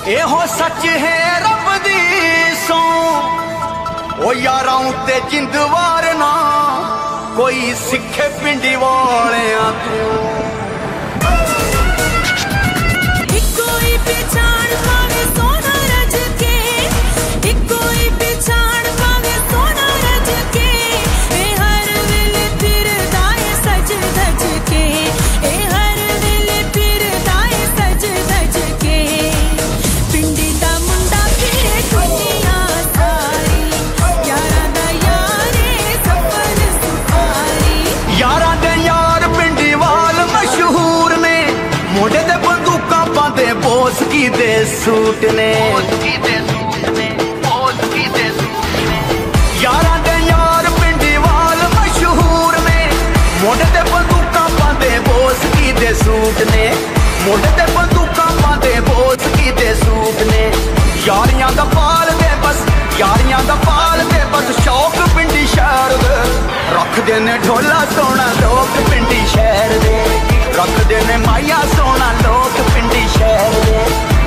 एहो सच है रब दी सो ओ यारां ते जिंद वारना कोई सिखे पिंडी वालियां तू की दे सूट ने यारा दे यार पिंडी वाल मशहूर ने मोढ़े ते बंदूका पांदे बोस की दे सूट ने मोढ़े ते बंदूका पांदे बोस की दे सूट ने यारियां दा पाल दे बस यारियां दा पाल दे बस शौक पिंडी शहर दे रखदे ने ढोला सोना लोग पिंडी शहर दे रखदे ने माया सोना लोग पिंडी शहर दे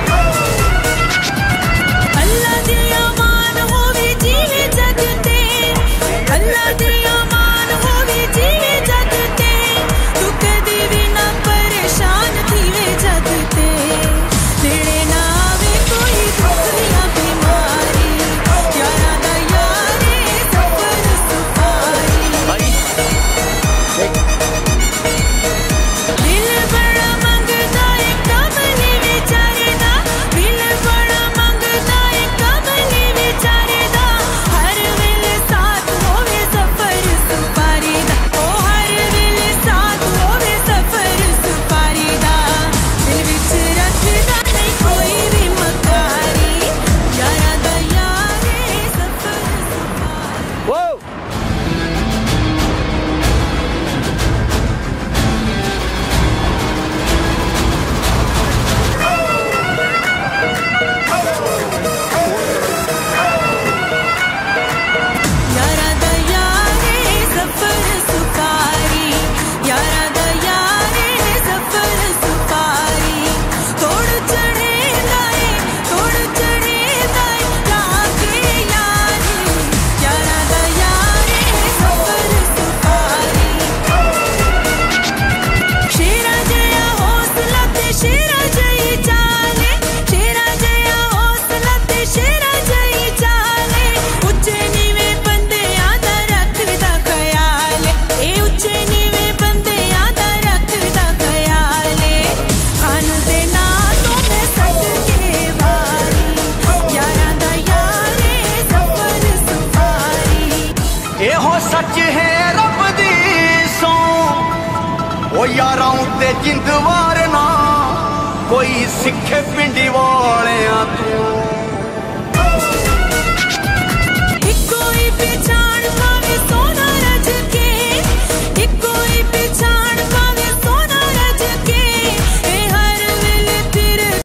सच है रब दी सो ओ यारां ते जिंद वारना कोई सिखे पिंडी वाल